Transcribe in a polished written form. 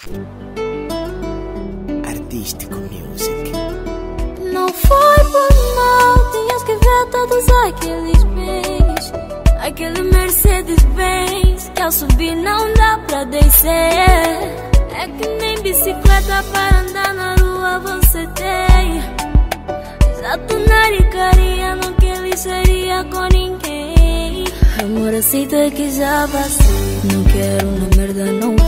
Artístico Music. Não foi por mal, tinhas que ver todos aqueles bens. Aquele Mercedes-Benz que ao subir não dá pra descer. É que nem bicicleta para andar na rua você tem. Já tu naricaria, não que ele seria com ninguém. Amor, aceita que já passei. Não quero na merda, não